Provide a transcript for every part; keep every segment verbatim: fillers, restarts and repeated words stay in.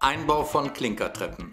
Einbau von Klinkertreppen.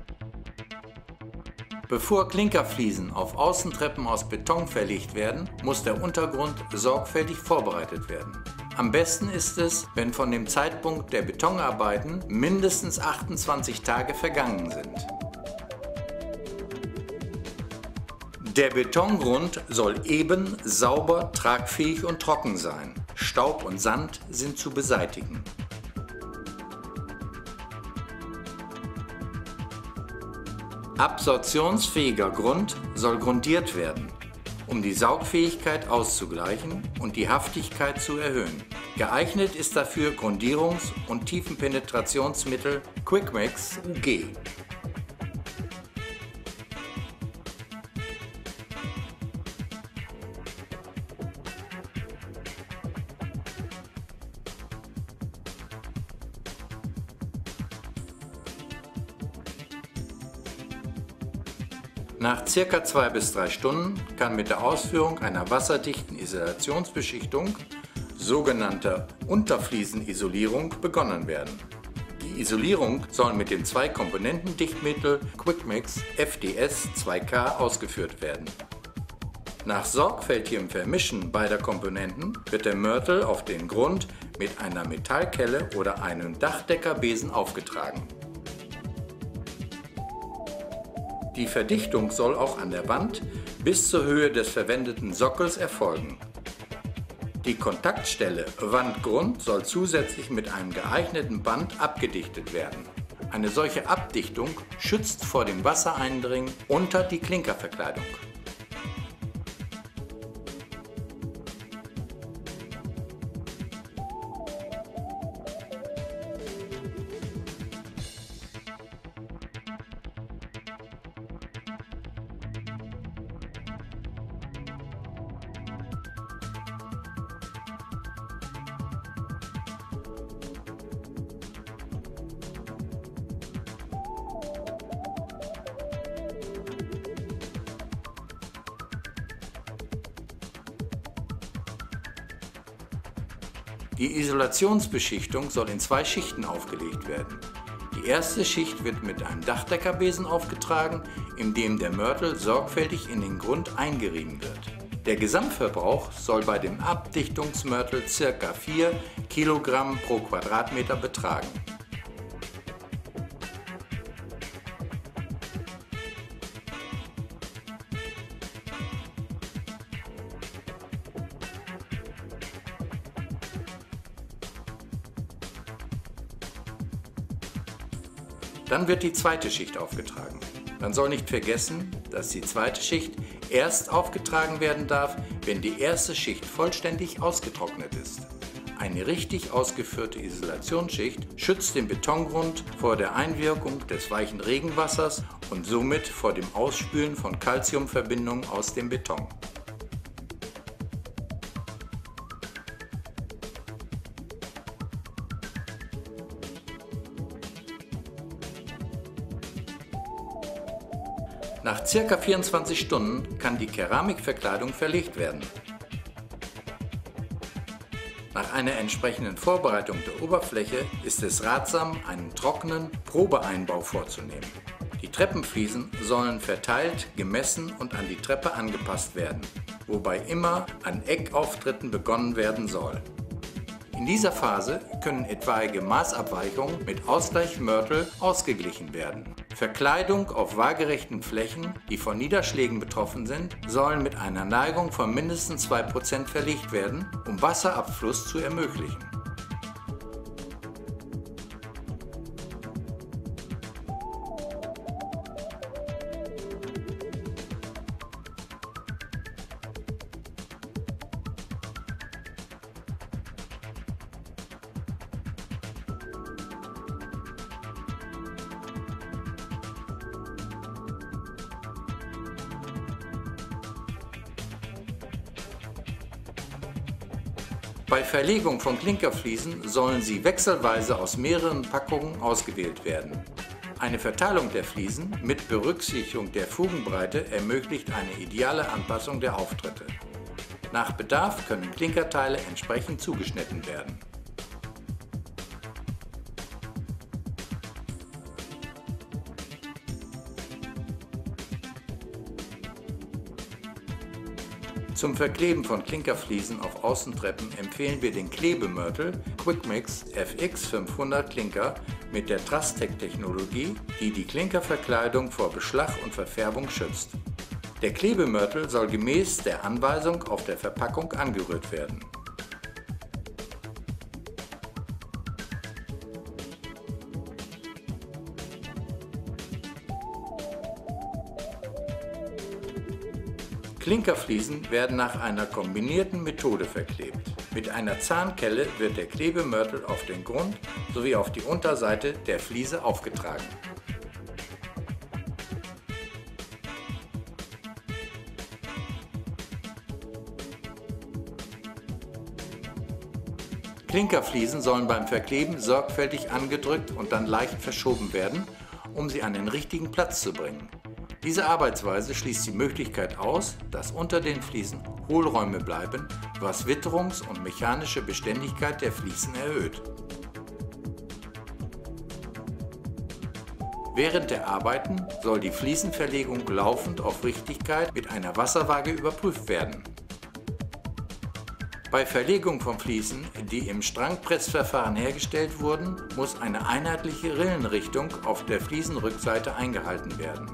Bevor Klinkerfliesen auf Außentreppen aus Beton verlegt werden, muss der Untergrund sorgfältig vorbereitet werden. Am besten ist es, wenn von dem Zeitpunkt der Betonarbeiten mindestens achtundzwanzig Tage vergangen sind. Der Betongrund soll eben, sauber, tragfähig und trocken sein. Staub und Sand sind zu beseitigen. Absorptionsfähiger Grund soll grundiert werden, um die Saugfähigkeit auszugleichen und die Haftigkeit zu erhöhen. Geeignet ist dafür Grundierungs- und Tiefenpenetrationsmittel Quick-Mix U G. Nach ca. zwei bis drei Stunden kann mit der Ausführung einer wasserdichten Isolationsbeschichtung, sogenannter Unterfliesenisolierung, begonnen werden. Die Isolierung soll mit dem Zwei-Komponenten-Dichtmittel Quick-Mix F D S zwei K ausgeführt werden. Nach sorgfältigem Vermischen beider Komponenten wird der Mörtel auf den Grund mit einer Metallkelle oder einem Dachdeckerbesen aufgetragen. Die Verdichtung soll auch an der Wand bis zur Höhe des verwendeten Sockels erfolgen. Die Kontaktstelle Wand-Grund soll zusätzlich mit einem geeigneten Band abgedichtet werden. Eine solche Abdichtung schützt vor dem Wassereindringen unter die Klinkerverkleidung. Die Isolationsbeschichtung soll in zwei Schichten aufgelegt werden. Die erste Schicht wird mit einem Dachdeckerbesen aufgetragen, in dem der Mörtel sorgfältig in den Grund eingerieben wird. Der Gesamtverbrauch soll bei dem Abdichtungsmörtel ca. vier Kilogramm pro Quadratmeter betragen. Dann wird die zweite Schicht aufgetragen. Man soll nicht vergessen, dass die zweite Schicht erst aufgetragen werden darf, wenn die erste Schicht vollständig ausgetrocknet ist. Eine richtig ausgeführte Isolationsschicht schützt den Betongrund vor der Einwirkung des weichen Regenwassers und somit vor dem Ausspülen von Calciumverbindungen aus dem Beton. Nach ca. vierundzwanzig Stunden kann die Keramikverkleidung verlegt werden. Nach einer entsprechenden Vorbereitung der Oberfläche ist es ratsam, einen trockenen Probeeinbau vorzunehmen. Die Treppenfliesen sollen verteilt, gemessen und an die Treppe angepasst werden, wobei immer an Eckauftritten begonnen werden soll. In dieser Phase können etwaige Maßabweichungen mit Ausgleichsmörtel ausgeglichen werden. Verkleidung auf waagerechten Flächen, die von Niederschlägen betroffen sind, sollen mit einer Neigung von mindestens zwei Prozent verlegt werden, um Wasserabfluss zu ermöglichen. Bei Verlegung von Klinkerfliesen sollen sie wechselweise aus mehreren Packungen ausgewählt werden. Eine Verteilung der Fliesen mit Berücksichtigung der Fugenbreite ermöglicht eine ideale Anpassung der Auftritte. Nach Bedarf können Klinkerteile entsprechend zugeschnitten werden. Zum Verkleben von Klinkerfliesen auf Außentreppen empfehlen wir den Klebemörtel Quickmix F X fünfhundert Klinker mit der Trastec-Technologie, die die Klinkerverkleidung vor Beschlag und Verfärbung schützt. Der Klebemörtel soll gemäß der Anweisung auf der Verpackung angerührt werden. Klinkerfliesen werden nach einer kombinierten Methode verklebt. Mit einer Zahnkelle wird der Klebemörtel auf den Grund sowie auf die Unterseite der Fliese aufgetragen. Klinkerfliesen sollen beim Verkleben sorgfältig angedrückt und dann leicht verschoben werden, um sie an den richtigen Platz zu bringen. Diese Arbeitsweise schließt die Möglichkeit aus, dass unter den Fliesen Hohlräume bleiben, was Witterungs- und mechanische Beständigkeit der Fliesen erhöht. Während der Arbeiten soll die Fliesenverlegung laufend auf Richtigkeit mit einer Wasserwaage überprüft werden. Bei Verlegung von Fliesen, die im Strangpressverfahren hergestellt wurden, muss eine einheitliche Rillenrichtung auf der Fliesenrückseite eingehalten werden.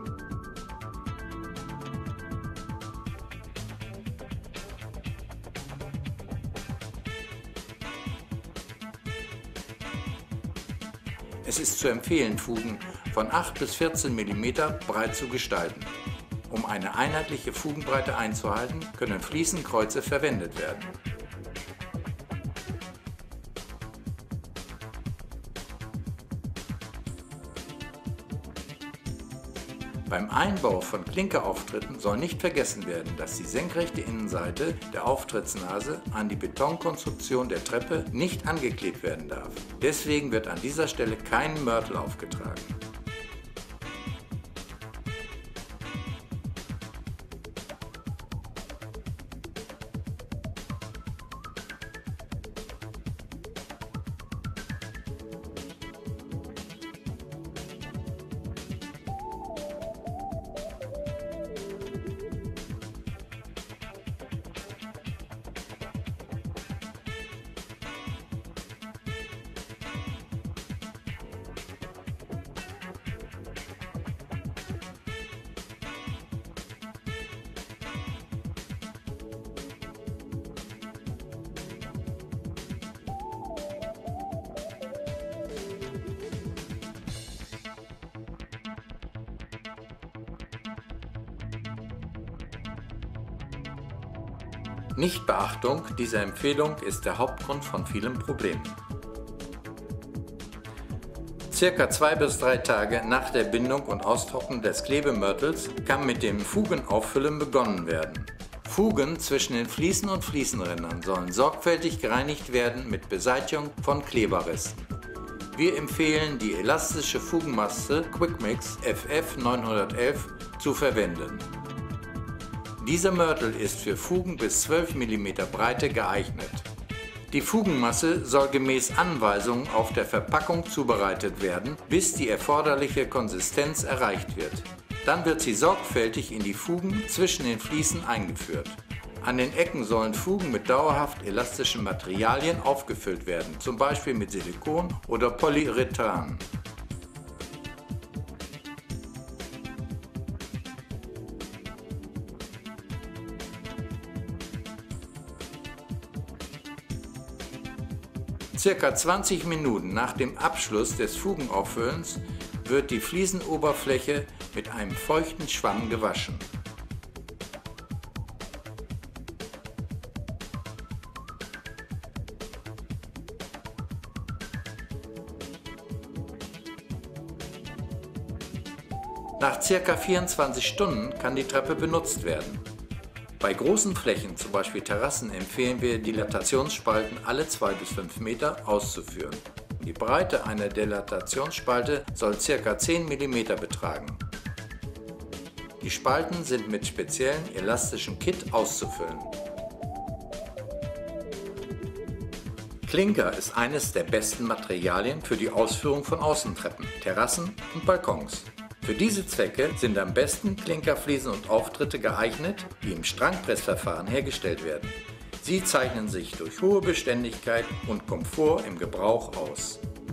Es ist zu empfehlen, Fugen von acht bis vierzehn Millimeter breit zu gestalten. Um eine einheitliche Fugenbreite einzuhalten, können Fliesenkreuze verwendet werden. Beim Einbau von Klinkerauftritten soll nicht vergessen werden, dass die senkrechte Innenseite der Auftrittsnase an die Betonkonstruktion der Treppe nicht angeklebt werden darf. Deswegen wird an dieser Stelle kein Mörtel aufgetragen. Nichtbeachtung dieser Empfehlung ist der Hauptgrund von vielen Problemen. Circa zwei bis drei Tage nach der Bindung und Austrocknen des Klebemörtels kann mit dem Fugenauffüllen begonnen werden. Fugen zwischen den Fliesen und Fliesenrändern sollen sorgfältig gereinigt werden mit Beseitigung von Kleberresten. Wir empfehlen die elastische Fugenmasse Quickmix F F neunhundertelf zu verwenden. Dieser Mörtel ist für Fugen bis zwölf Millimeter Breite geeignet. Die Fugenmasse soll gemäß Anweisungen auf der Verpackung zubereitet werden, bis die erforderliche Konsistenz erreicht wird. Dann wird sie sorgfältig in die Fugen zwischen den Fliesen eingeführt. An den Ecken sollen Fugen mit dauerhaft elastischen Materialien aufgefüllt werden, zum Beispiel mit Silikon oder Polyurethan. Circa zwanzig Minuten nach dem Abschluss des Fugenauffüllens wird die Fliesenoberfläche mit einem feuchten Schwamm gewaschen. Nach circa vierundzwanzig Stunden kann die Treppe benutzt werden. Bei großen Flächen, zum Beispiel Terrassen, empfehlen wir, Dilatationsspalten alle zwei bis fünf Meter auszuführen. Die Breite einer Dilatationsspalte soll ca. zehn Millimeter betragen. Die Spalten sind mit speziellen elastischen Kit auszufüllen. Klinker ist eines der besten Materialien für die Ausführung von Außentreppen, Terrassen und Balkons. Für diese Zwecke sind am besten Klinkerfliesen und Auftritte geeignet, die im Strangpressverfahren hergestellt werden. Sie zeichnen sich durch hohe Beständigkeit und Komfort im Gebrauch aus.